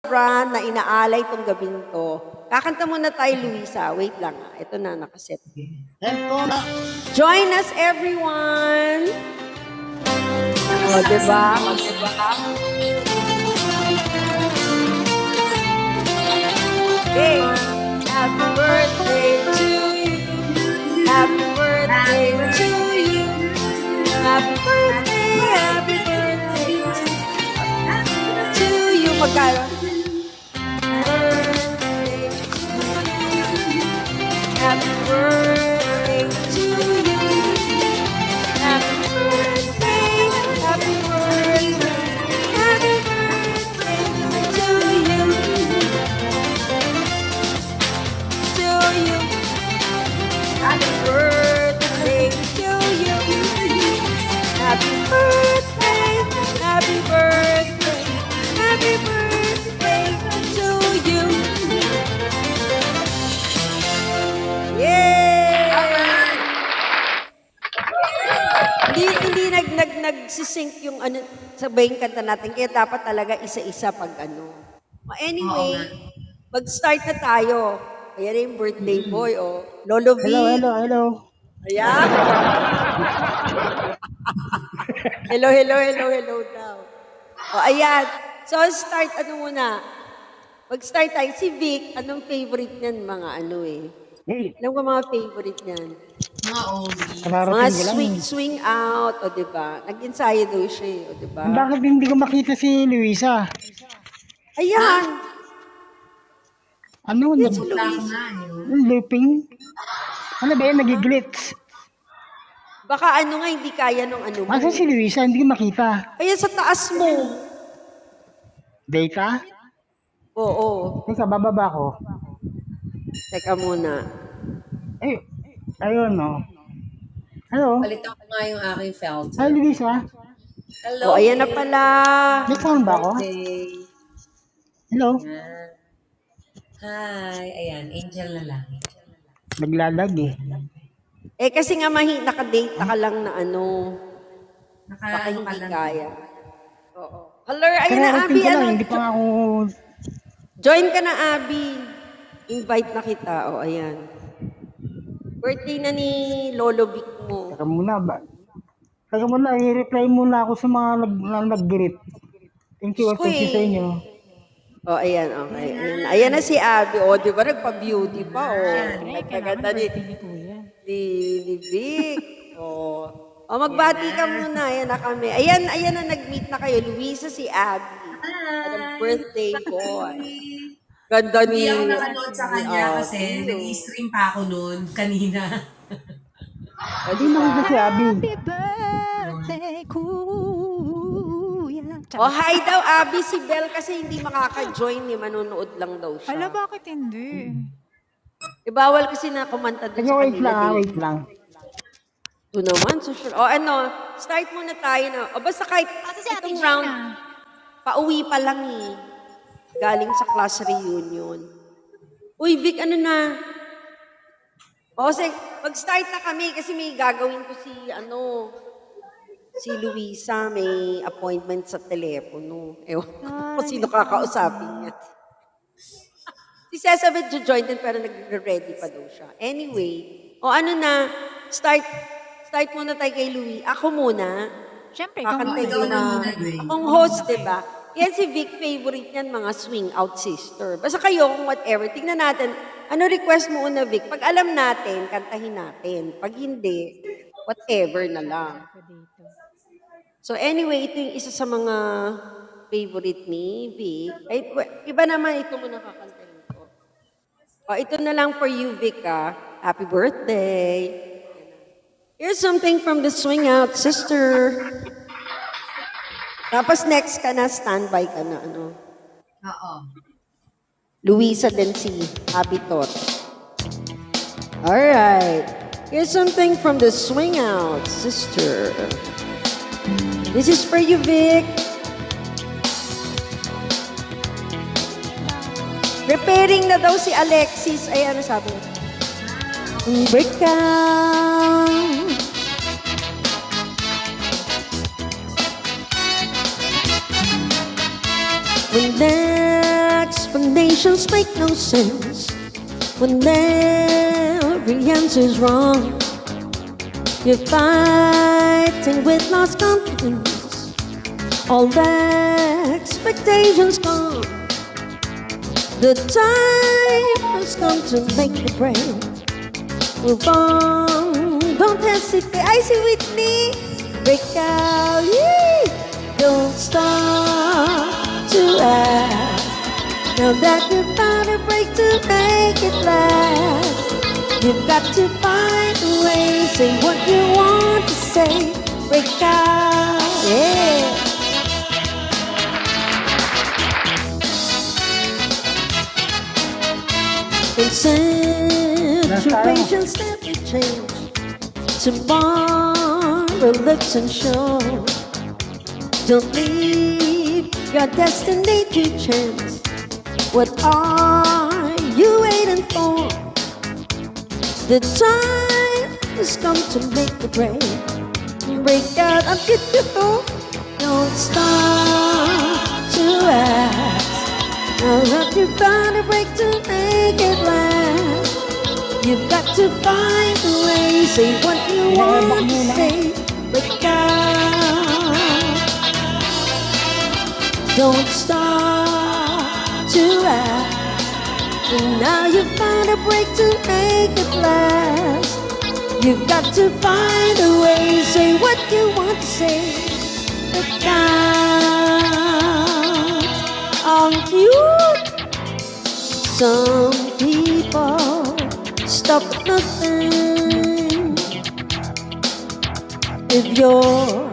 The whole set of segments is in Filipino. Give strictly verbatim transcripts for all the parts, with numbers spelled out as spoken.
brand na inaalay tong gabing to. Kakanta muna tayo, Luisa. Wait lang. Ito na, nakaset. Join us, everyone! O, oh, diba? O, diba? Hey! Happy birthday to you! Happy birthday to you! Happy birthday! Happy birthday to you! Magkano? Happy birthday to you. Happy birthday, happy birthday, happy birthday to you. To you. Happy birthday to you. Happy birthday, happy birthday, happy birthday to you. Hindi, hindi nag, nag, nagsisync yung ano, sabayin kanta natin. Kaya dapat talaga isa-isa pag ano. Anyway, mag-start na tayo. Ayan na yung birthday boy, oh. Lolo V. Hello, hello, hello. Ayan. Hello, hello, hello, hello daw. O, ayan. So, start, ano muna. Mag-start tayo. Si Vic, anong favorite niyan? Mga ano eh. Hey. Alam ko mga favorite niyan. Mga oldies. Mga swing, swing out, o diba? Nag-ensayo daw siya, eh, o diba? Bakit hindi ko makita si Luisa? Ayan! Ano? Yan Nag- si Luisa. looping? Ano ba yan? Nag-glitch? Baka ano nga, hindi kaya nung ano mo. Masa si Luisa? Hindi ko makita. Ayan sa taas mo. Data? Oo. Sa bababa ko. Teka muna. Eh, ayun no. Hello? Palitan ko nga yung aking filter. Hi, Luisa. Hello. O, ayan na pala. May sound ba ako? Birthday. Hello? Ayan. Hi. Ayan, angel na lang. Naglalag eh. Eh, kasi nga mahi, nakadate ka lang na ano. Naka, Baka ano hindi ka lang. kaya. Oo. Hello, ayun na, Kaya Abby. open ko lang, Ano? hindi pa nga ako... Join ka na, Abby. Invite na kita. O, ayan. Birthday na ni Lolo Vic mo. Teka muna ba? Teka muna, i-reply muna ako sa mga nag, na nag-greet. Thank you, thank you sa inyo. O, ayan, okay. Ayan, ayan na si Abby. O, di ba, nagpa-beauty pa, o. Nagkaganda ni, ni, ni Vic. O. O, magbati ka muna. Ayan na kami. Ayan, ayan na, nag-meet na kayo. Luisa, si Abby. At birthday boy. Ganda ni... Hindi ako nakanood sa kanya Ah, kasi sino? nag-stream pa ako noon kanina. Hindi makita si Abby. birthday, kuya. O, hi daw, Abby. Si Belle kasi hindi makaka-join ni manonood lang daw siya. Hala, bakit hindi? Eh, bawal kasi na kumanta doon Teka, sa wait lang, kanila. ah, eh. wait lang. Ito naman, social. O, ano, start muna tayo na. O, basta kahit Asa si Ate itong Gina? round, pauwi pa lang eh. Galing sa class reunion. Uy, Vic, ano na? O, sige, mag-start na kami kasi may gagawin ko si, ano, si Luisa, may appointment sa telepono. Ewan ko kung sino kakausapin niya. Si Cesabeth join din pero nag-ready pa daw siya. Anyway, o ano na, start start muna tayo kay Louie. Ako muna. Siyempre, ikaw Kakantay ikaw ko na na. muna, Dwayne. Akong host, diba? Yan si Vic, favorite niyan, mga swing out sister. Basta kayo, kung whatever, tingnan natin, ano request mo una, Vic? Pag alam natin, kantahin natin. Pag hindi, whatever na lang. So anyway, ito yung isa sa mga favorite ni Vic. Ay, iba naman, ito muna kakantahin ko. O, ito na lang for you, Vic, ah. Happy birthday. Here's something from the Swing Out Sister. Tapos next ka na, standby ka na, ano. Oo. Luisa din si Happy Tot. Alright. Here's something from the Swing Out Sister. This is for you, Vic. Preparing na daw si Alexis. Ay, ano sabi niya? Break down. When there Explanations make no sense when every answer's wrong. You're fighting with lost confidence, all the expectations gone. The time has come to make the break. Move on, don't hesitate. I see Whitney. Break out, yeah. Don't stop to ask. Now that you found a break to make it last, you've got to find a way. Say what you want to say. Break out, yeah. In situations that we change, tomorrow looks unsure. Don't leave your destiny to chance. What are you waiting for? The time has come to make the break. Break out of your door. Don't stop to ask. Now that you found a break to make it last, you've got to find a way. Say what you want to say. Break out. Don't stop to ask. And now you found a break to make it last. You've got to find a way. Say what you want to say. Break out. Aren't you? Some people stop at nothing. If you're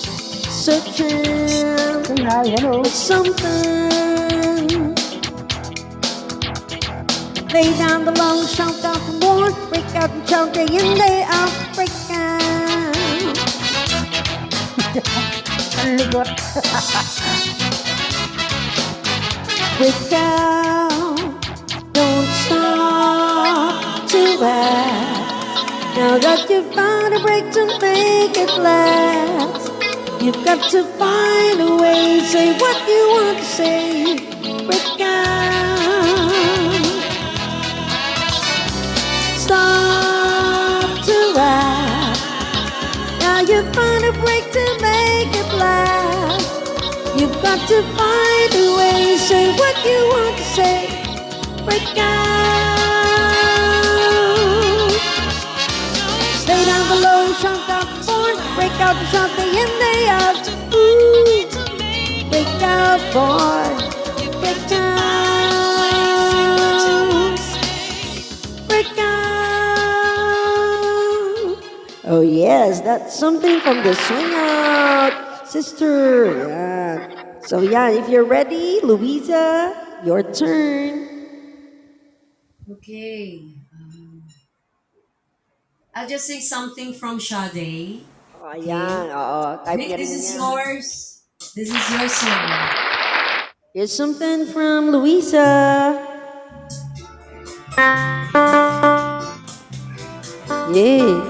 searching Hi, hello. for something, lay down the law, shout out for more. Break out and shout day in, day out. Break out. Ang ligot. Break out. Don't stop to ask. Now that you found a break to make it last, you've got to find a way. Say what you want to say. Break out. Stop to ask. Now you found a break to make it last. You've got to find a way. Say what you want to say. Break out. Stay down below, shout out the board. Break out the shout day in, day out. Ooh. Break out, boy. Break out. Break out. Oh yes, that's something from the Swing Out Sister. Yeah. So yeah, if you're ready, Louisa, your turn. Okay. Um, I'll just say something from Sade. Oh, yan. Oo. Type Nick, niya rin this is yan. yours. This is your song. Here's something from Louisa. Yeah.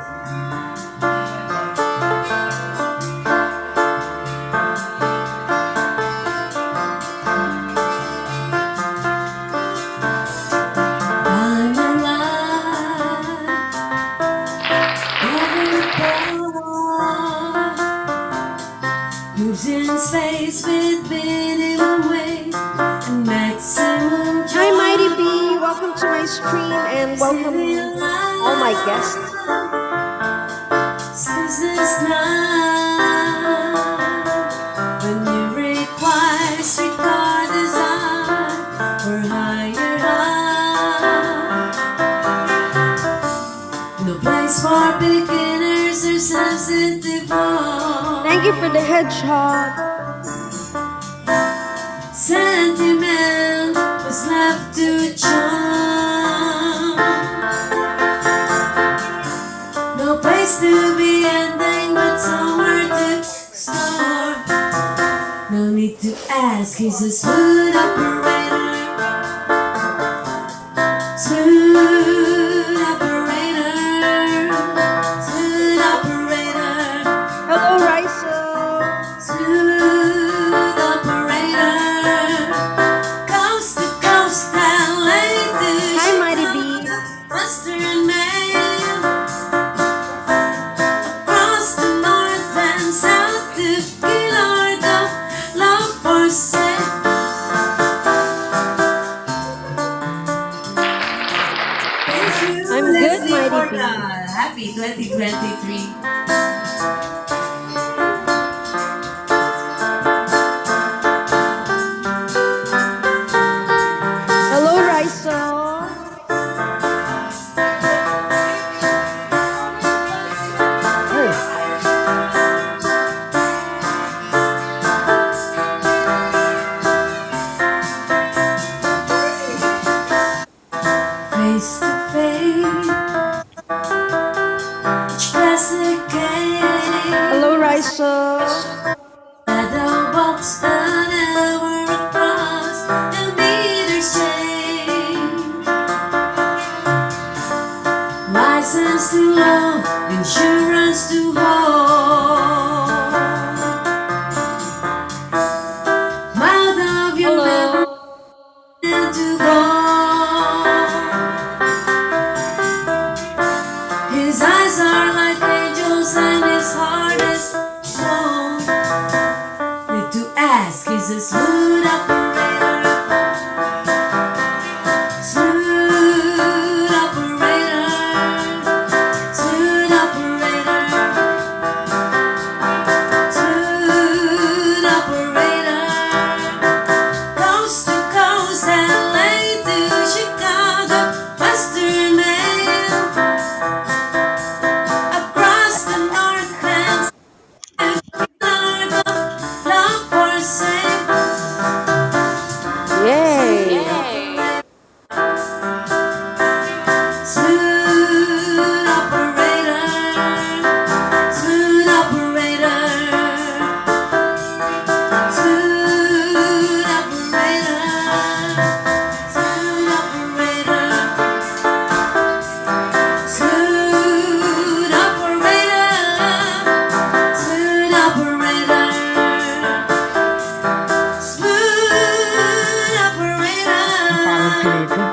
I'm alive, never apart. Moves in space with minimal weight and maximum joy. Hi, Mighty B. Welcome to my stream and welcome all my guests. Since this night, when you require streetcar design for higher height, no place for beginners or sensitive hearts. Thank you for the headshot. Sentiment was left to charm. No place to be ending, but somewhere to start. No need to ask, he's a smooth operator. Smooth operator. Smooth operator. Hello, Raisa. Smooth operator. Comes to happy twenty twenty-three. Hello, Raisa. Hey, Face to face, classic game. Hello, Raisa. Shadow box an hour across the meter's change. License to own, insurance to hold. Mouth of your memory Hello. to go. His eyes are like angels and his heart is cold. Need to ask, is a smooth operator? Smooth operator. Smooth operator. Smooth operator. Coast to coast, L A to Chicago, Western Mail. Across the north and Chicago, love for sale. Yay. Smooth operator, smooth operator, smooth operator, smooth operator, smooth operator, smooth operator, smooth pangit ko operator. rito.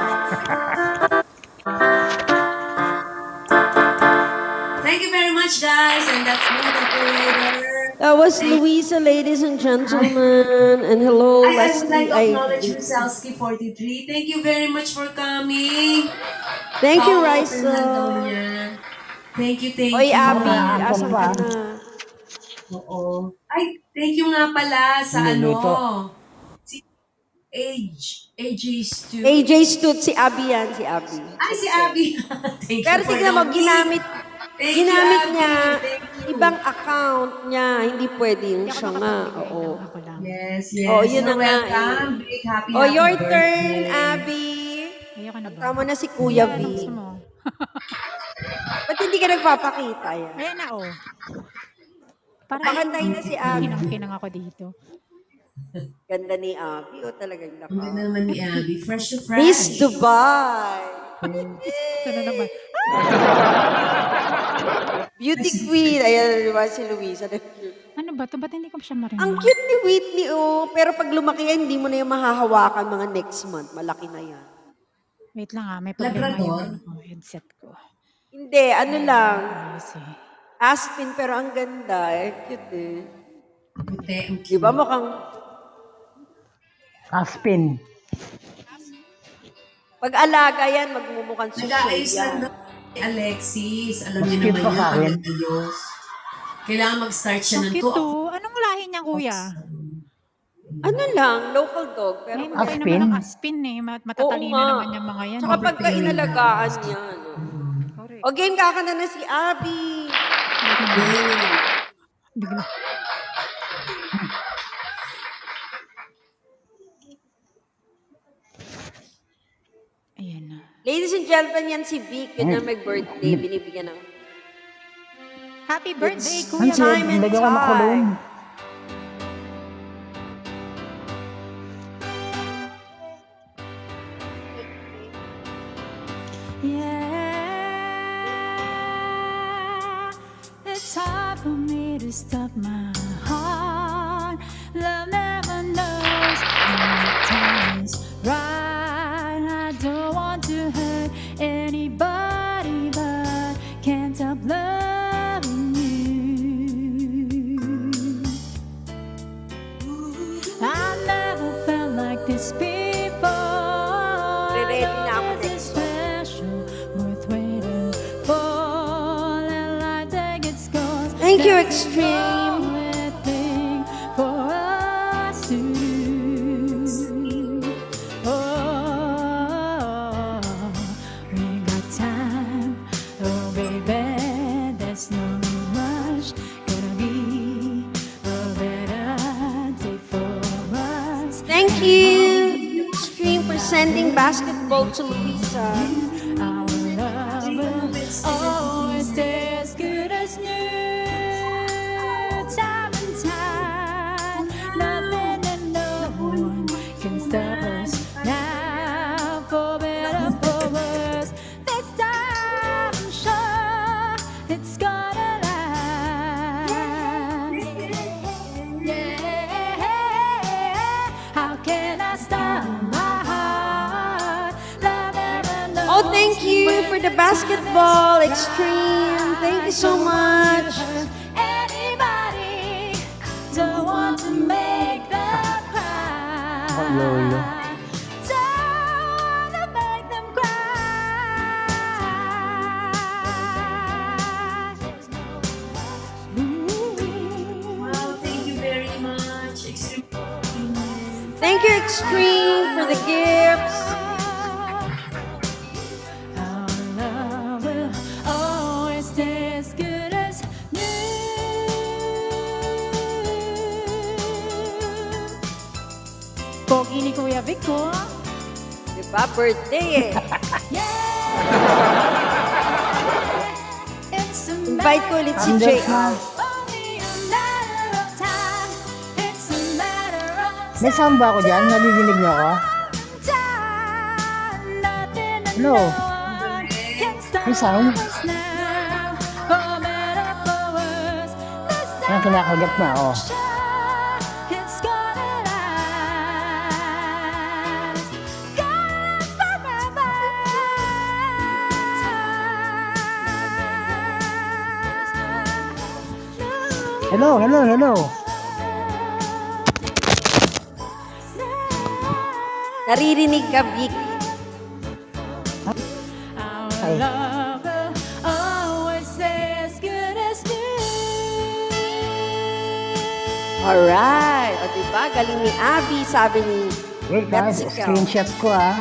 Thank you very much, guys, and that's Smooth Operator. That was Luisa, ladies and gentlemen. And hello, I, I would like Leslie. to I, acknowledge Rusalski forty-three. Thank you very much for coming. thank you, Paolo Raisa. Fernandonia. Thank you, thank Oy, you. Abby, Wala, asan ka pa. na? Oo. Ay, thank you nga pala sa ano. Niluluto. Si Age, A J Stu. A J Stut, si Abby yan, si Abby. Ay, si Abby. Thank Pero you for tignan mo, noting. ginamit, Thank you, ginamit Abby. niya Thank you. ibang account niya. Hindi pwede yung Hindi ako siya nga. makapagbigay Oo. ng ako lang. Yes, yes. Oh, yun You're na nga eh. welcome. Big happy, Oh, happy your birthday. turn, Abby. Ayoko na ba? Tama na si Kuya V. Ano gusto mo? Ba't hindi ka nagpapakita yan? Ayan na, oh. Para Pakantayin na si Abby. kinang-kinang ako dito. Ganda ni Abby. O talagang Ang laka. ganda naman ni Abby. Fresh to fresh. Miss Dubai. Ito na naman. Beauty queen. Ayan, di ba si Luisa? Ano ba ito? Ba't hindi ko siya marinig? Ang cute ni Whitney, oh. Pero pag lumaki yan, hindi mo na yung mahahawakan mga next month. Malaki na yan. Wait lang ah, may problema yung Labrador? ano ko, headset ko. Hindi, ano lang. Ayos eh. Aspen, pero ang ganda. Eh, cute eh. Puti, ang Di ba mukhang, Aspen. pag alaga yan, magmumukhang susoy Nag-aayos lang yan. na si Alexis. Alam niyo Mas cute naman pa yan, sa akin. pag-ayos. Kailangan mag-start siya ng Bakit two. to? Anong lahi niya, kuya? Ano lang, local dog. Pero May pag- matay Aspin? naman ang aspin eh. Mat- oo Matatalino nga. naman yung mga yan. Tsaka pagka inalagaan niya, ano. Correct. O game, kakanta na si Abby. Bigla. Ayan na. Ladies and gentlemen, yan si Vic. Yun na may birthday. Binibigyan ng Happy birthday, It's kuya. Ang time and lagyan ko makulong. time. Yeah, it's hard for me to stop my heart. Love never knows when the time is right. I don't want to hurt anybody, but can't stop loving you. I never felt like this before. Re-ready na ako Love is next. special, worth waiting for. Thank you, Extreme. only thing for us to do. Oh, we got time. Oh, baby, there's no rush. Gonna be a better day for us. Thank you, Extreme, for sending basketball to Luisa. Our love will always stay as good as new. Time and time, nothing and no one can stop us now. For better, for worse, this time I'm sure it's gonna last. Yeah, how can I stop my heart? Love never knows. Oh, thank you for the basketball, Extreme. Thank you so much. Anybody don't want to make them cry. Oh, lolo. Don't want to make them cry. Wow, thank you very much. Extreme. Thank you, Extreme, for the gifts. Our love will always stay as good as new. Pogi ni Kuya Vic ko. Diba, birthday eh. Yeah. It's a Invite ko ulit si Under J R. only a matter of time. It's a matter of May sound ba ako dyan? Nadidinig niyo ako? time. Nothing and Hello? no one can stop May sound? us now. For better, for worse, this Yan, kinakagat na, oh. it's gonna last. Gonna last forever. Hello, hello, hello. Naririnig ka, Vic. Our Ay. love will always stay as good as new. Alright. O, diba? Galing ni Abby, sabi ni Wait, ah, Mexico. screenshot ko, ah.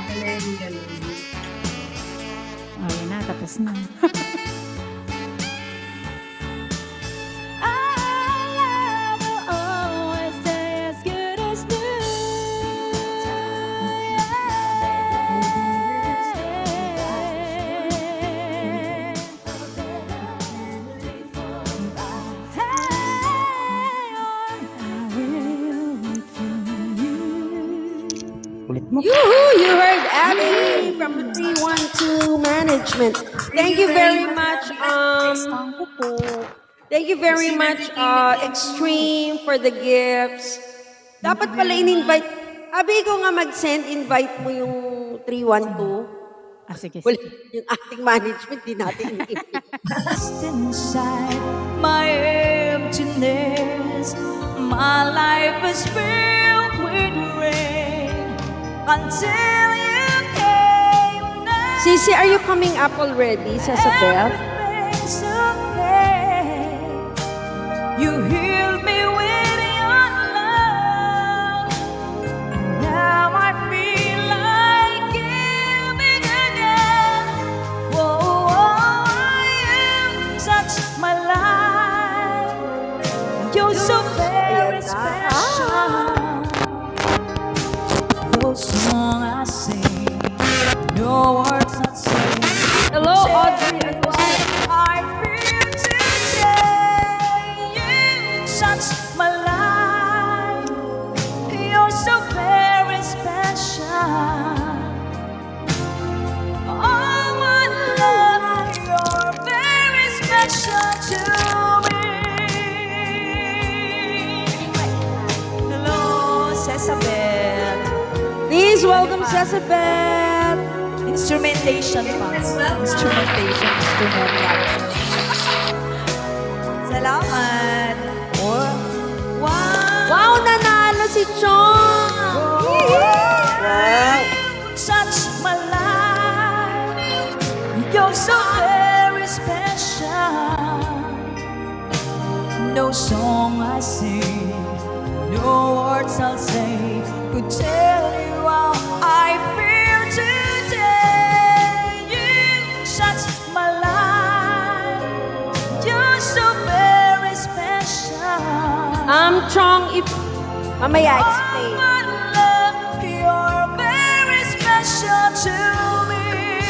Oh, yun na, tapos na. Ulit mo. Yoo-hoo! You heard Abby from the three one two Management. Thank you very much. Um, thank you very much, uh, Extreme, for the gifts. Dapat pala in-invite. Abby, ko nga mag-send invite mo yung three one two. Ah, sige, Wala, sige. yung acting management, di natin i-invite. Inside my emptiness, my life is filled with rain until you came now. Sisi, are you coming up already, Sasabel? Everything's okay. You healed me with your love. Now I feel like giving again. Whoa, whoa, you touched my life. You're so very special. Those songs I sing, no words I say. Hello, Audrey. I feel today you touched my life. You're so very special. Oh my love, you're very special to me. Hello, Sesabel. Please welcome Sasabel. Instrumentation pa. Instrumentation, instrumental. Salamat. Oh. Wow. Wow, nanalo si Chong! Wow. Touch my life. You're so very special. Chong, if... Mamaya, explain. My love, you're very special to me.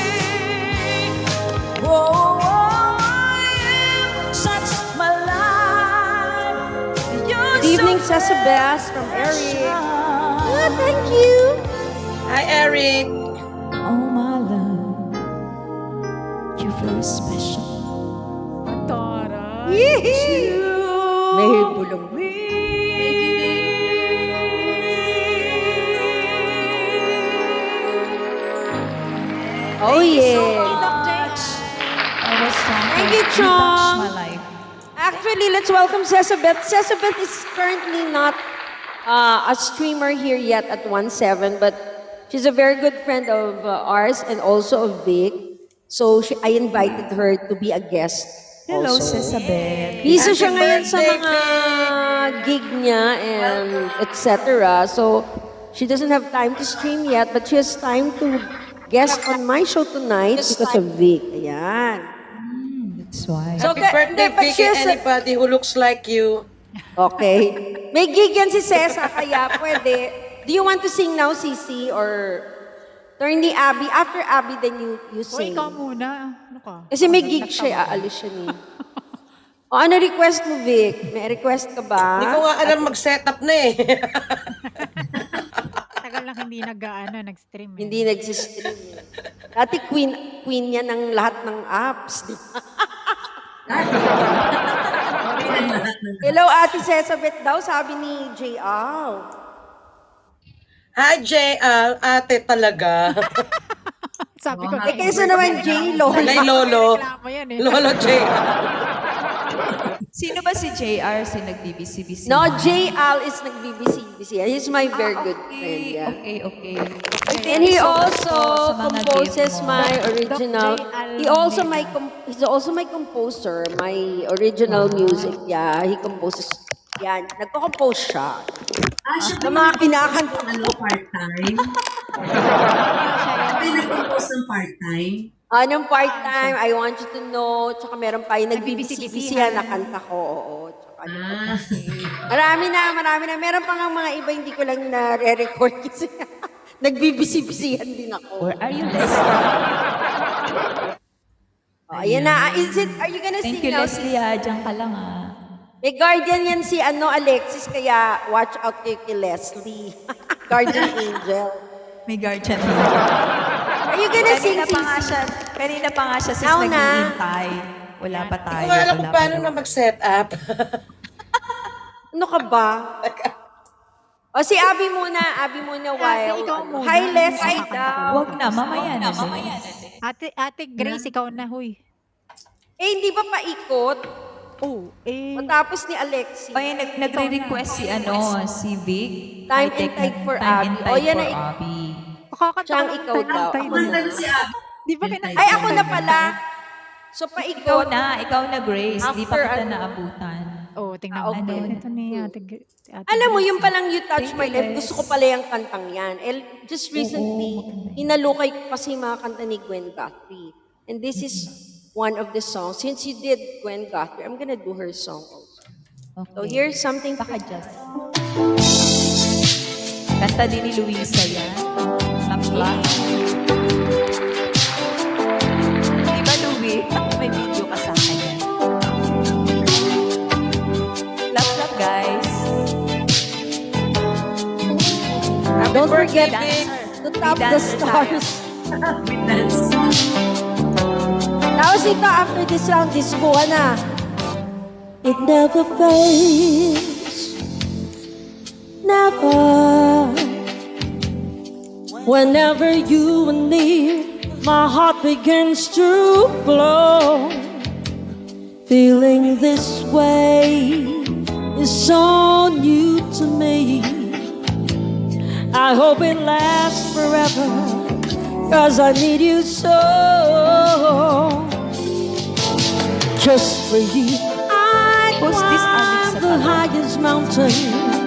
Oh, you touch my life. You're Good evening, so Cesabes from Eric. special. Ah, thank you. Hi, Eric. Oh, my love, you're very special. Taray. Yee! May bulong. Oh, yeah. I was trying Thank to you, touch Chong. my life. Actually, let's welcome Cesabeth. Cesabeth is currently not uh, a streamer here yet at one seven, but she's a very good friend of uh, ours and also of Vic. So she, I invited her to be a guest. Hello, also. Cesabeth. Busy siya Happy ngayon sa birthday, mga gig niya and et cetera. So she doesn't have time to stream yet, but she has time to guest on my show tonight because of Vic. Ayan. That's why. So, Happy ka- birthday, hindi, but Vic, she and has a- anybody who looks like you. Okay. May gig yan si Cesa, kaya pwede. Do you want to sing now, Cici? Or turn ni Abby? After Abby, then you, you O, sing. ikaw muna. Ano ka? Kasi may gig siya, aalis siya ni. O, ano request mo, Vic? May request ka ba? Hindi ko nga alam mag-setup na eh. Tagal lang hindi nag-ano, nag-stream. Eh. Hindi nagsistream. eh. Dati queen, queen yan ng lahat ng apps. di ba? Hello, Ate Cesabeth daw, sabi ni J R. Hi, J L. Ate talaga. Sabi ko, Eh, kaysa naman J Lo. Alay, Lolo. reklamo yan eh. Lolo J L. Sino ba si J R si nag-B B C B C? No, J L is nag-B B C B C. He's my very good friend. Yeah. Okay, okay. And he So, also sa mga composes gift mo. my original. Doc J L He also Mena. my com- he's also my composer, my original music. Yeah, he composes. Yan, nagko-compose siya. Ah, siya Ng ba mga yung kinakanta. ano, part-time? Siya ba yung nag-compose ng part-time? Anong part-time, I want you to know, tsaka meron pa yung nag-B B C B C Nag-B B C B C na kanta ko, oo. Tsaka ano pa. Ah, Marami na, marami na. Meron pa nga mga iba, hindi ko lang na-re-record kasi nag-B B C B C yan din ako. Or are you Leslie? Oh, ayan na. Is it, are you gonna Thank sing you, now? Leslie. Ah, diyan ka lang ah. May guardian yan si ano Alexis, kaya watch out kay, kay Leslie. Guardian angel. May guardian. Are you gonna sing, Kanina pa nga Sisi? siya, kanina pa nga siya sis Now na. naghihintay. Wala pa Hindi tayo. ko nga alam kung wala paano pa na daw. mag-setup. Ano ka ba? O si Abby muna, Abby muna while. ikaw ano. muna. Hi Leslie daw. Huwag na, mamaya na. Mamaya na. Ate, ate Grace, ikaw na, huy. Eh, hindi ba paikot? Oh, eh. Matapos ni Alexis. Ay, nag nagre-request si ano, si Vic. Time I and take Tide na- for Time and Abby. Tide O, yan for na- Abby. Makakanta Siyang ka ng ikaw time daw. and tide. Ako kumanta na si Abby. Di ba kinanta? Ay, ako na pala. So, Ikaw paikot. na, ikaw na Grace. Di pa After kita ano. naabutan. Oh, tingnan Ah, mo. okay. Ano, ito ni ate, Gr- ate Alam mo, Grace. yung palang You Touch Thank My you, Life, Les. gusto ko pala yung kantang yan. El, just recently, inalukay ko kasi yung mga kanta ni Gwen Guthrie. And this is one of the songs. Since you did Gwen Guthrie, I'm gonna do her song also. Okay. So here's something for Baka just. Kanta din ni Luisa yan. Kapla. Di ba, Louie? May video ka sa akin yan. Love, love, guys. Don't forget Vic. to tap the Dancer tayo. stars. With dance. Tapos ito, after this round, disco na. It never fades, never. Whenever you are near, my heart begins to glow. Feeling this way is so new to me. I hope it lasts forever, 'cause I need you so. Just for you, I'd Post this climb Alex, sa the tabi. highest mountain.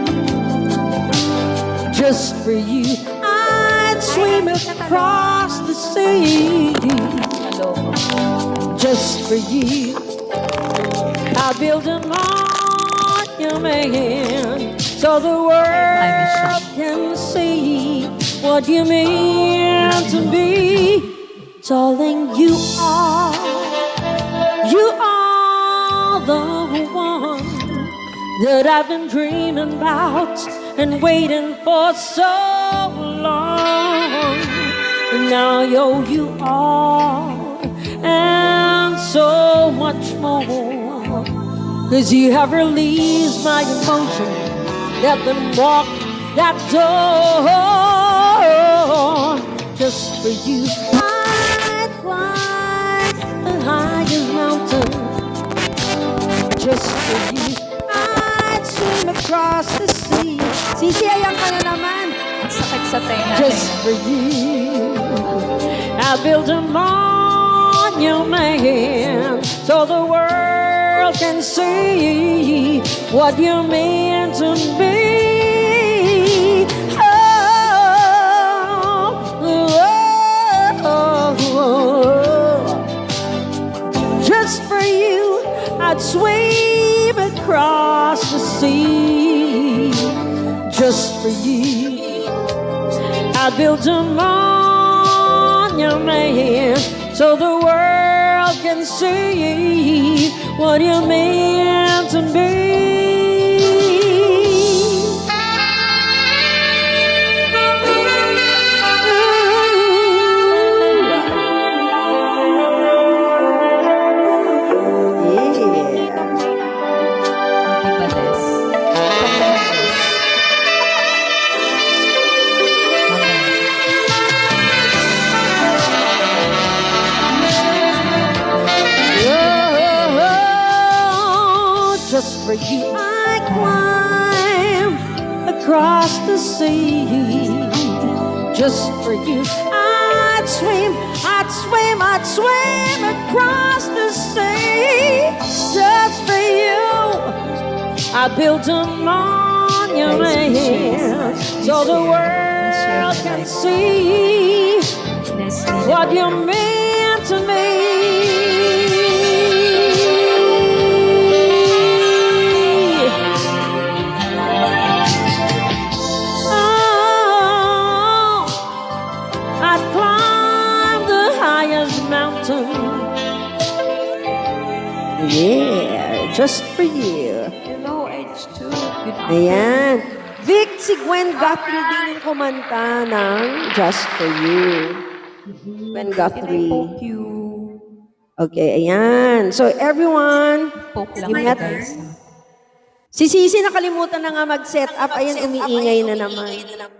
Just for you, I'd swim across the sea. Hello. Just for you, I'll build a monument your man, so the world can see what you mean to me. Darling, you are, you are the one that I've been dreaming about and waiting for so long. And now yo, you are, and so much more, 'cause you have released my emotion. Let them walk that door. Just for you, I'd climb the highest mountain. Just for you, I'd swim across the sea. Sisiyayan ka na naman. Ang sakit sa tenga. Just for you, I built a monument so the world can see what you mean to me. Just for you, I'd swim across the sea. Just for you, I built a monument so the world can see what you mean to me. Just for you, I climb across the sea. Just for you, I'd swim, I'd swim, I'd swim across the sea. Just for you, I built a monument so the world can see what you mean to me. Yeah, just for you. Hello, H two. Ayan. Vic, si Gwen Guthrie din yung kumanta ng Just for You. Gwen Can I Guthrie. poke you? Okay, ayan. So everyone, Poke lang you ako, met guys. si Sisi nakalimutan na nga mag-set up. Ayan, umiingay na naman.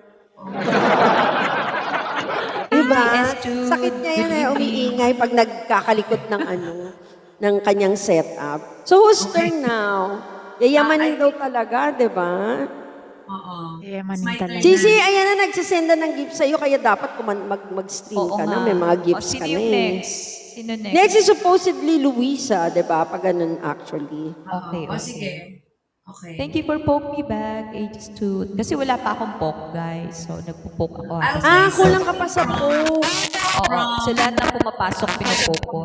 Diba? S two. Sakit niya yan eh, umiingay pag nagkakalikot ng ano, ng kanyang setup. So whose turn now? Yayamanin daw talaga, di ba? Oo. Yayamanin It's my talaga. turn Sisi, na. ayan na, nagsisenda ng gift sa'yo, kaya dapat kuman, mag, mag-stream Oo ka na, nga. may mga O, gifts sino ka yung na eh. next? Sino next? Next is supposedly Luisa, di ba? Pag ganun actually. Okay, O, okay. sige. Okay. Thank you for poke me back, H two. Kasi wala pa akong poke, guys. So, nagpo-poke ako. I'll Kasi, Ah, kulang ka pa sa poke. oo, sa lahat na pumapasok, pinapoke ko.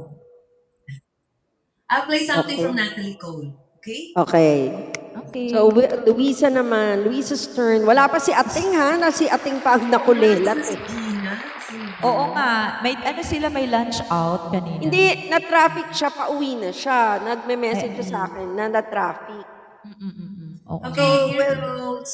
I'll play something Okay. from Natalie Cole. Okay? Okay. Okay. So, Wi- Luisa naman, Luisa's turn. Wala pa si Ating ha, na si Ating pa ang nakulelat eh. Gina. Oo nga. May, ano sila, may lunch out kanina. Hindi, na-traffic siya, pauwi na siya. Nagme-message siya sa akin na na-traffic. Mm-mm-mm. Okay. Okay, here goes.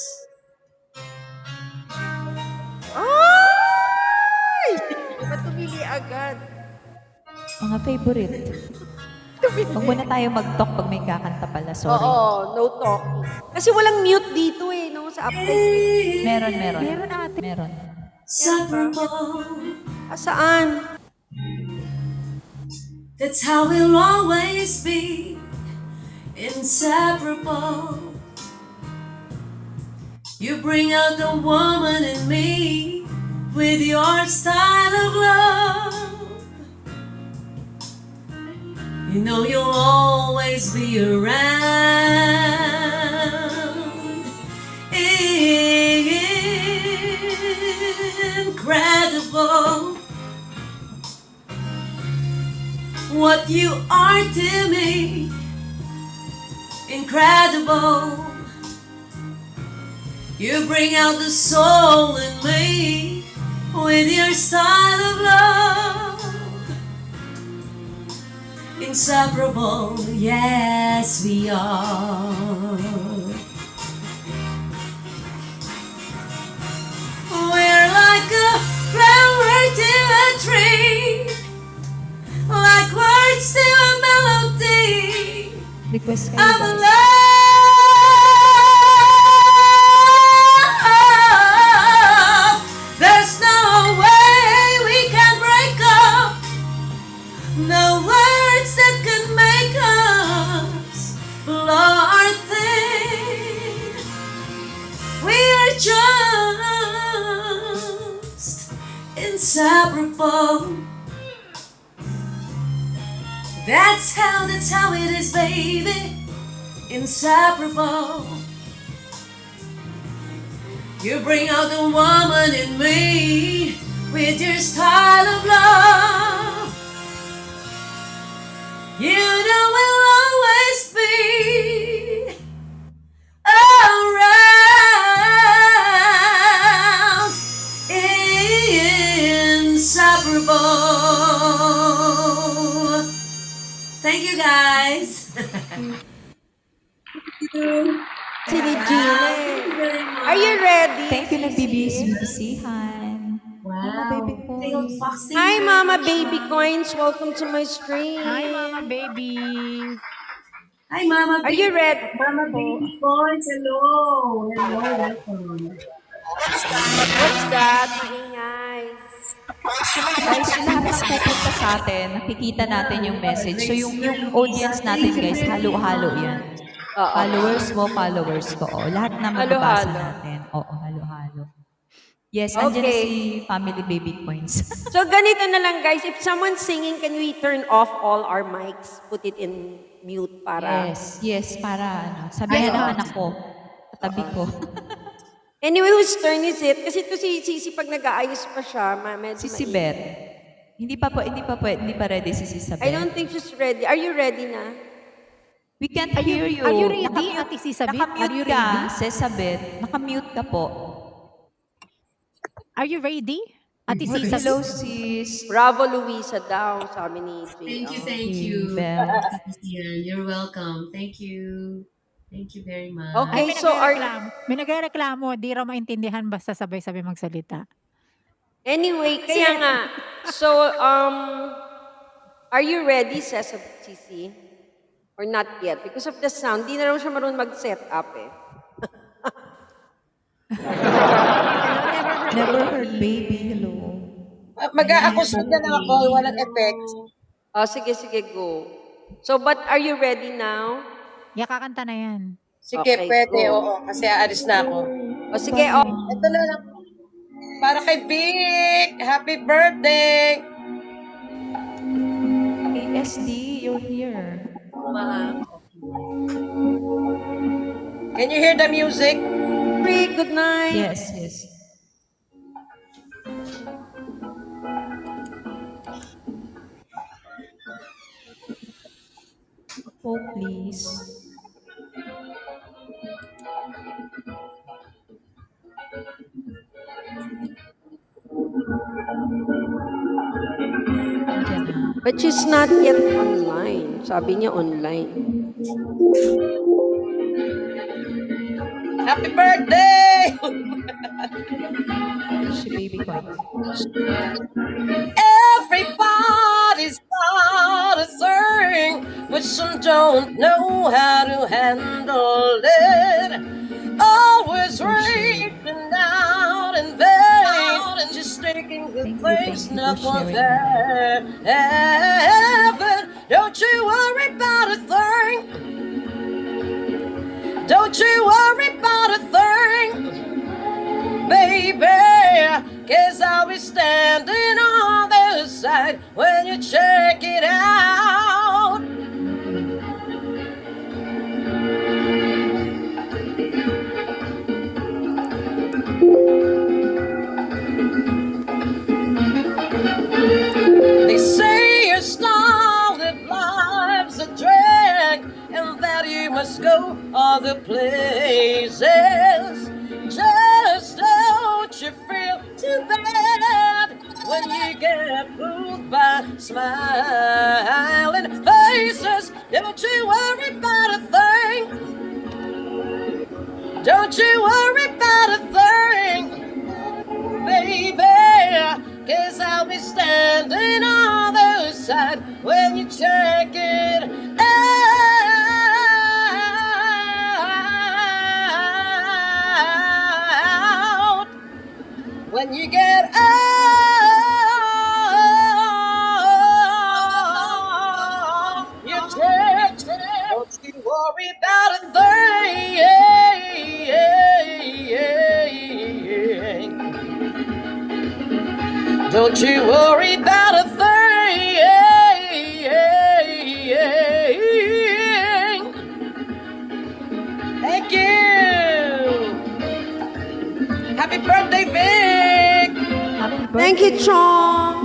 Ay! Ba't tumili agad? Mga favorite. Huwag muna tayo mag-talk pag may kakanta pala. Sorry. Oo, no talking. Kasi walang mute dito eh, no? Sa update. Meron, meron. Meron ate. Meron. Inseparable. Ah, saan? That's how we'll always be. Inseparable. You bring out the woman in me with your style of love. You know you'll always be around. Incredible. What you are to me incredible. You bring out the soul in me with your style of love. Inseparable, yes we are. We're like a flower to a tree, like words to a melody Request kayo of guys. love. There's no way we can break up, no words that can make us blow our thing. We are just inseparable. That's how, that's how it is, baby. Inseparable. You bring out the woman in me with your style of love. You know we'll always be around. Inseparable. Thank you, guys. Sini Gina. Are you ready? Thank you, nagbibisihan. Mga baby ko. Hi, Mama Baby Coins. Welcome to my stream. Hi, Mama Baby. Hi, Mama. Are you ready? Mama Baby Boys, hello. Hello, welcome. What's that? Maingay. Guys, yung lahat ng pupunta sa atin, nakikita natin yung message. So yung, yung audience natin, guys, halo-halo yan. Oo. Followers mo, followers ko. Oh. Lahat na mababasa Halo-halo. natin. Oo, halo-halo. Yes, andyan na Okay. si Family Baby Coins. So ganito na lang, guys. If someone's singing, can we turn off all our mics? Put it in mute para... yes, yes, para ano, sabihan ng anak ko, katabi ko. Anyway, whose turn is it? Kasi ito si Sisi pag nag-aayos pa siya, ma- medyo Si si maingay. Beth. Hindi pa po, hindi pa po, hindi pa ready si Isabel. I don't think she's ready. Are you ready na? We can't hear you. Are you ready, Nakamute- Ate Sisabel? Are you Nakamute ka, ready? Sesabel. Nakamute ka po. Are you ready? Ate Hello, Sisa. sis. Bravo, Luisa daw, sabi ni J Thank you, R. thank you. Beth. Yeah, you're welcome. Thank you. Thank you very much. Okay. Ay, may so are- nagreklamo. May nagreklamo, di raw maintindihan basta sabay-sabay magsalita. Anyway, kaya nga. So, um, are you ready, says Sisi? Or not yet? Because of the sound, di na raw siya marunong mag-set up eh. Never heard baby. Hello. Mag-a-acoustic na lang ako, walang effect. Oh, sige, sige, go. So, but are you ready now? Ya, kakanta na yan. Sige, Okay, pwede, go. oo. Kasi aalis na ako. O sige, oh. Ito na lang. Para kay Vic! Happy birthday! A S D, you're here. Can you hear the music? Rick, good night. Yes, yes. Oh, please. Andyan na. But she's not yet online. Sabi niya online. Happy birthday! Si baby ko. Everybody's got a thing, but some don't know how to handle it. Always reaching out in vain, just taking the Thank you, things thank you not for for sharing heaven. Don't you worry about a thing. Don't you worry about a thing, baby, 'cause I'll be standing on the other side when you check it out. They say your style that life's a drag and that you must go other places. Just don't you feel too bad when you get fooled by smiling faces. Don't you worry about a thing. Don't you worry about a thing, baby, 'cause I'll be standing on the other side when you check it out. When you get out, you check. Don't you worry about a thing. Don't you worry about a thing. Thank you. Happy birthday, Vic. Happy birthday. Thank you, Chong.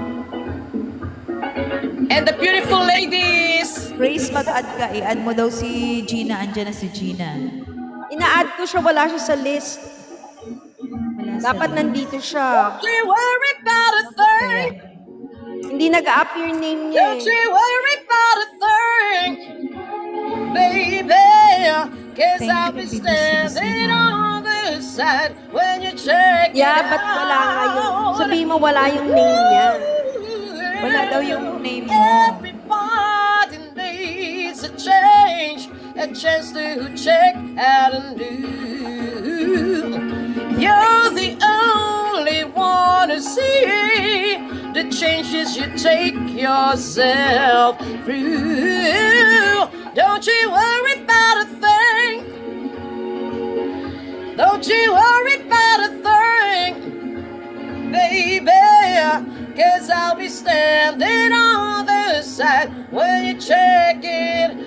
And the beautiful ladies. Grace, mag-add ka. I-add mo daw si Gina. Andiyan na si Gina. Ina-add ko siya, wala siya sa list. Wala sa Dapat list. nandito siya. Don't you worry about a thing. Hindi nag-appear name niya Don't eh. you worry about a thing, baby, 'cause Thank I'll you, be baby. standing on the side when you check Yeah, it ba't wala nga yung... out. Sabihin mo wala yung name niya. Wala daw yung name mo. Everybody needs a change, a chance to check out and do. You're the only one to see the changes you take yourself through. Don't you worry about a thing. Don't you worry about a thing, baby, 'cause I'll be standing on the side when you check it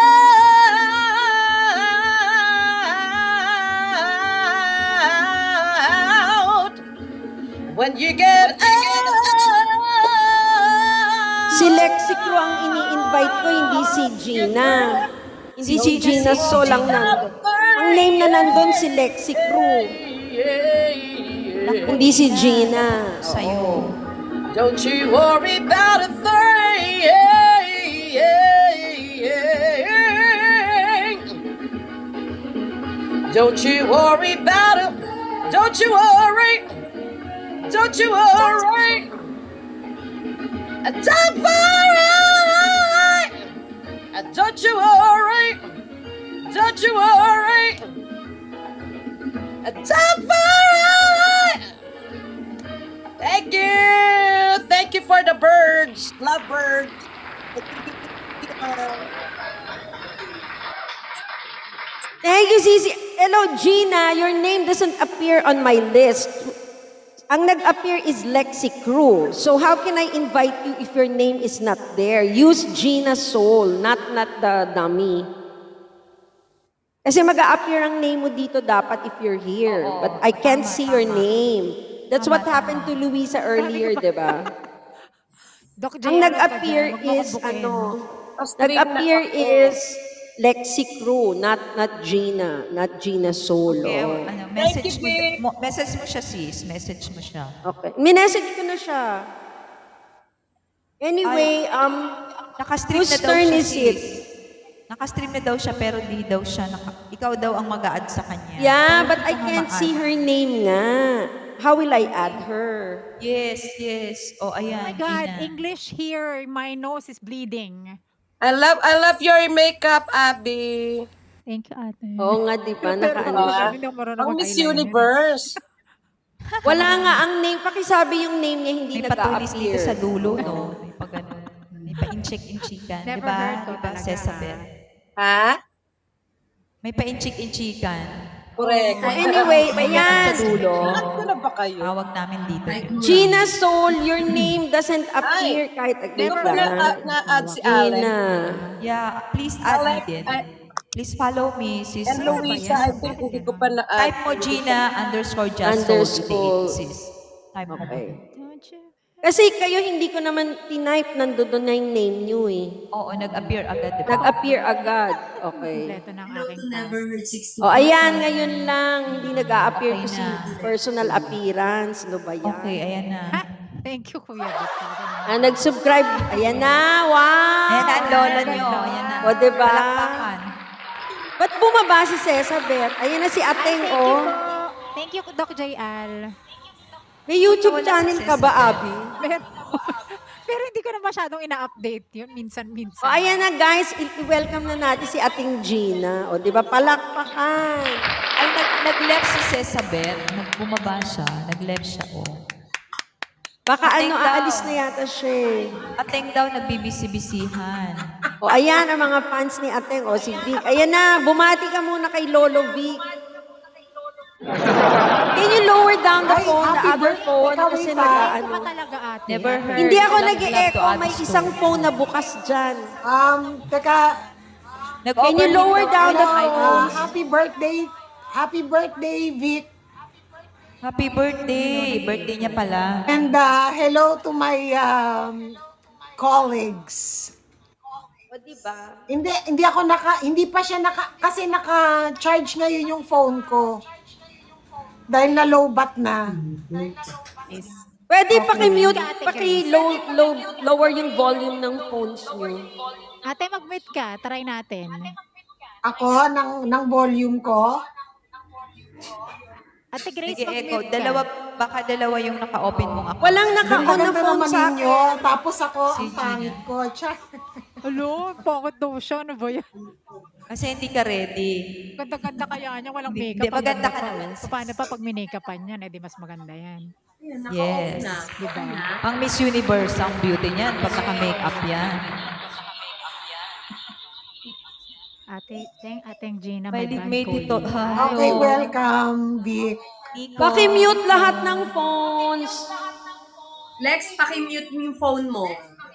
out. When you get out. Si Lexi Crew ang ini-invite ko, hindi si Gina. Hindi si Gina So lang nandun. Ang name na nandun si Lexi Crew. Hindi si Gina. Sa'yo. Don't you worry about a thing. Don't you worry about it. Don't you worry. Don't you worry. Don't worry. Don't you worry. Don't you worry. Don't worry. Thank you. Thank you for the birds. Love birds. Thank you, Sisi. Hello, Gina. Your name doesn't appear on my list. Ang nag-appear is Lexi Crew. So how can I invite you if your name is not there? Use Gina Soul, not not the dummy. Kasi mag-a-appear ang name mo dito dapat if you're here. Oo, But I can't tama, see your tama. name. That's Tama, what happened to tama. Luisa earlier, di ba? Doc J, Ang ano ka nag-appear dyan? Huwag mo is, kabukin. ano, nag-appear is Lexi Crew, not not Gina, not Gina Soul. Okay, oh. ano, message mo, mo, message mo siya, sis. Message mo siya. Okay. Minessage ko na siya. Anyway, um, Nakastream whose na daw turn siya, is sis. it? Nakastream na daw siya, pero di daw siya, naka, ikaw daw ang mag-a-add sa kanya. Yeah, but I Ikaw ang can't mag-a-add. see her name nga. How will I add her? Yes, yes. O, ayan, Oh my God, Gina. English here. My nose is bleeding. I love I love your makeup, Abby. Thank you, ate. Oo nga, di ba? Nakaano siya. Hindi ako marunong Ang Miss mag-eyeliner. Universe. Wala nga ang name. Pakisabi yung name niya, hindi May patulis dito sa nag-a-appear. dulo, no? May pag ano, may pa-incheck-inchikan. Di Never ba? heard ko Di ba, talaga. Sesabel? Ha? May pa-incheck-inchikan. Correct. Anyway, May ayan. ganun sa dulo. Ano na ba kayo? Tawag namin dito. Gina Soul, your name doesn't appear kahit Hindi ko pa na- na-add si Allen. Gina. Yeah, please add me Alex, din. I- Please follow me, sis. And Louisa, I think hindi ko pa na-add. Type mo Gina underscore just Underscore. soul, sis. Type mo. Okay. Kasi kayo hindi ko naman tinype, nandoon na yung name nyo eh. Oo, nag-appear agad, di ba? Nag-appear agad. Okay. Kompleto ng Hello aking to task. Never Heard sixty. O ayan, ngayon lang, hindi nag-a-appear Okay kasi na. personal appearance. Ano ba yan? Okay, ayan na. Ha? Thank you, Kuya Vic. Ah, nag-subscribe. Ayan na, wow! Ayan na, ang lola nyo. Ayan na. O, diba? Palakpakan. Ba't bumaba si Cesabeth? Ayan na si Ateng, Thank you oh. po. Thank you, Doc J L. May YouTube Wala channel si ka ba, Cesabeth. Abby? Pero, pero hindi ko na masyadong ina-update yun. Minsan-minsan. O, ayan na, guys. I- I-welcome na natin si Ating Gina. O, di ba? Palakpakan. Ay, nag, nag-left si Cesabeth. Nagbumaba siya. Nag-left siya, oh. Baka Ating ano, daw. aalis na yata siya eh. Ateng daw nagbibisi-bisihan. O, ayan ang mga fans ni Ateng. O, si Vic. Ayan na, bumati ka muna kay Lolo Vic. Can you lower down the Ay, phone, the happy other birthday, phone? ikaw, Kasi Rita. nag-ano. Ano talaga ate? Never heard. Hindi ako Love, nag-e-echo. love to May add isang to. phone na bukas dyan. Um, teka, Can you lower down the hello, phone? uh, happy birthday, happy birthday, Vic. Happy birthday. Birthday niya pala. And uh, hello to my um, colleagues. O, diba? Hindi hindi ako naka hindi pa siya naka kasi naka-charge ngayon yung phone ko. Dahil na low bat na. Pwede paki-mute, Ate paki-low, low, lower yung volume ng phones nyo. Ate, mag-mute ka. Try natin. Ako ng ng volume ko. Ate Grace, Nag-e-echo. mag-mute ka. Dalawa, baka dalawa yung naka-open mong account. Walang Ang naka-on na ganda phone naman sa ninyo. akin. Tapos ako Si ang pangit ko. Tsa. Alo, bakit daw siya? Ano ba yan? Kasi hindi ka ready. Ganda-ganda kaya niya. Walang Hindi, makeup. hindi, maganda Ang ka pa. naman. Paano pa pag minakapan yan? Eh, di mas maganda yan. Yes. Diba? Pang Miss Universe ang beauty niyan pag naka-makeup yan. Ate, thank, ateng Gina, may May band may ko dito. yun. Hi. Okay, welcome, Vic. Paki-mute lahat ng phones. Lex, pakimute mo yung phone mo.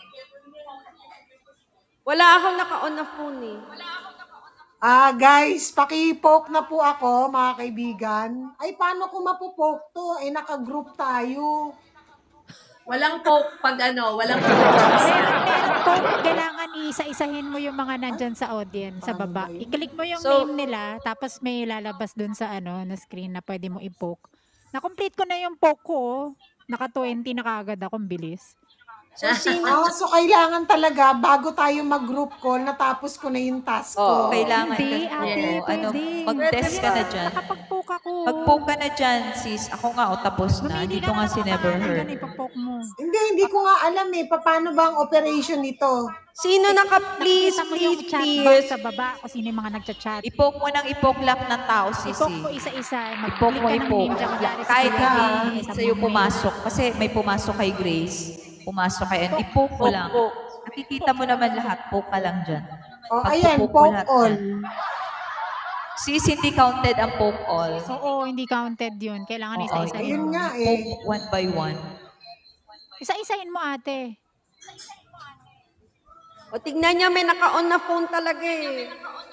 Wala akong naka-on na phone eh. Ah, guys, paki-poke na po ako, mga kaibigan. Ay, paano ko mapopoke to? Eh, naka-group tayo. Walang poke pag ano, walang poke. Meron, meron po, kailangan isa-isahin mo yung mga nandyan sa audience, sa baba. I-click mo yung So- name nila, tapos may lalabas dun sa ano, na screen na pwede mo i-poke. Na-complete ko na yung poke ko, oh. Naka twenty na kaagad akong bilis. So, sino? Ah, so kailangan talaga, bago tayo mag-group call, natapos ko na yung task ko. Oo. Kailangan Hindi, ka, ate, oo, ano, pwede. mag-test ka na dyan. Nakapag-poke ako. Mag-poke ka na dyan, sis. Ako nga, o tapos na. Mamili Dito ka nga na si ng Never pangalan Heard. dyan, ipag-poke mo. Hindi, hindi ko nga alam eh, paano ba ang operation nito? Sino naka-please, Nakita mo yung please, chat box please? sa baba kung sino yung mga nagchat-chat. I-poke mo ng i-poke lang ng tao, I-poke sisi. ko isa-isa. I-poke Mag-click mo, ka ng i-poke. name dyan. Kunwari si Kahit Kuya, hindi kita mo sa'yo yung name. pumasok. Kasi may pumasok kay Grace. Pumasok kay and i-poke mo lang. Poke. Nakikita mo naman lahat. Poke ka lang dyan. O, Pag ayan, pupoke mo poke lahat all. yan. Sis, hindi counted ang poke all. Oo, hindi counted yun. Kailangan Oo, isa-isahin Ayun mo. nga eh. Poke one by one. Isa-isahin mo, ate. O, tignan niyo, may naka-on na phone talaga eh.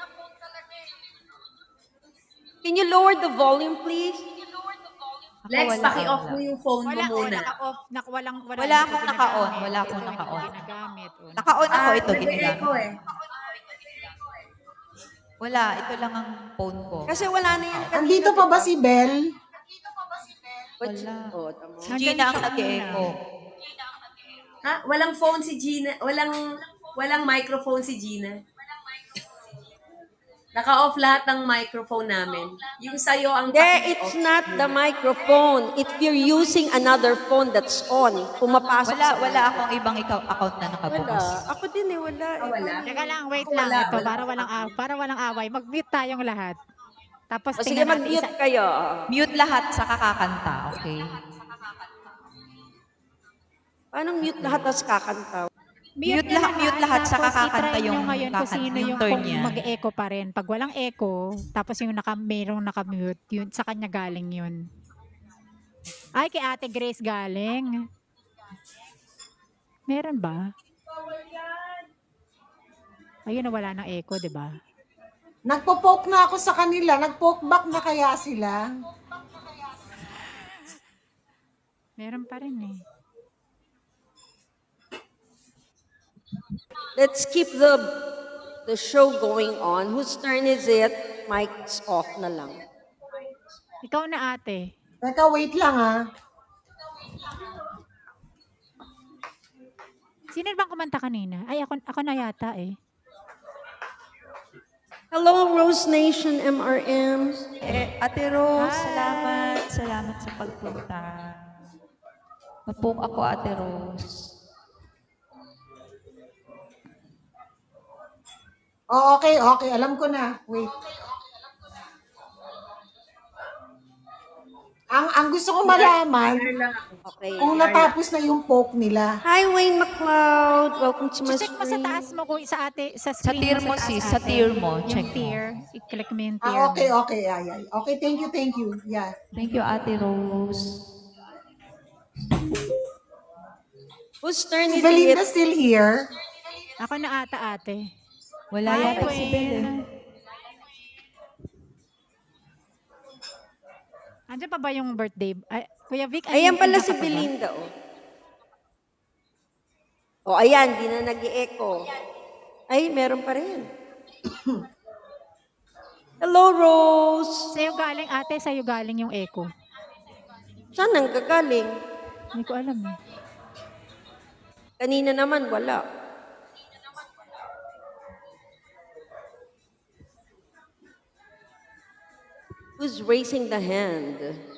Can you lower the volume, please? Ako, Lex, wala, paki-off wala. mo yung phone mo Wala, oh, muna. naka-off. Nak walang, wala, Wala hindi ko akong naka-on, ginagamit. wala akong Ito, hindi ko naka-on. ginagamit. Oh. Naka-on ako Ah, ito, nag-echo ginagamit. eh. Wala, ito lang ang phone ko. Kasi wala na yan. kanina, Andito pa ba diba? si Belle? Wala. Oh, tama. Si Gina ang nag-echo. Ha? Walang phone si Gina, walang walang microphone si Gina. Naka-off lahat ng microphone namin. Yung sa'yo ang Hindi, paki-off. it's not the microphone. If you're using another phone that's on, pumapasok Wala, sa... wala akong ibang ikaw account na Wala. nakabukas. Ako din eh, wala. Ah, wala. Teka lang, wait Wala, lang. Ito, wala. para walang, aw- para walang away. Mag-mute tayong lahat. Tapos O, sige, tingnan natin mag-mute isa- kayo. Mute lahat sa kakakanta, okay? Paano mute lahat tapos kakanta? Mute nyo lahat- mute lahat sa tapos kakakanta itry nyo yung ngayon kung kakan- sino yung yung, turn kung niya. mag-echo pa rin. Pag walang echo, tapos yung naka, mayroong naka-mute, yun, sa kanya galing yun. Ay, kay Ate Grace galing. Meron ba? Ayun, wala ng echo, di ba? Nagpo-poke na ako sa kanila. Nag-poke back na kaya sila? Meron pa rin eh. Let's keep the the show going on. Whose turn is it? Mic's off na lang. Ikaw na ate. Teka, wait lang ah. Sino bang kumanta kanina? Ay, ako, ako na yata eh. Hello, Rose Nation M R M. Eh, Ate Rose, salamat. Salamat sa pagpunta. Mapok ako, Ate Rose. Oh, okay, okay. Alam ko na. Wait. Ang ang gusto ko malaman, Okay. kung natapos na yung poke nila. Hi, Wayne McLeod. Welcome to my Check mo sa stream. taas mo kung sa ate, sa Sa screen tier mo mo, sa sis. taas, Sa ate. tier mo. Yung Check mo. tier. I-click mo yung tier Ah, okay, mo. okay. Ay, ay. Okay, thank you, thank you. Yeah. Thank you, Ate Rose. Whose turn Is is Belinda it? still here? Ako na ata ate. Wala Hi, yata si Bel eh. Wayne. Andiyan pa ba yung birthday? Ay, Kuya Vic, Ayan andyan- pala andyan si ka pa ba? Belinda, oh. Oh, ayan, di na nag-i-echo. Ay, meron pa rin. Hello, Rose. Sa'yo galing ate, sa'yo galing yung echo. Saan nang gagaling? Hindi ko alam eh. Kanina naman, wala. Who's raising the hand?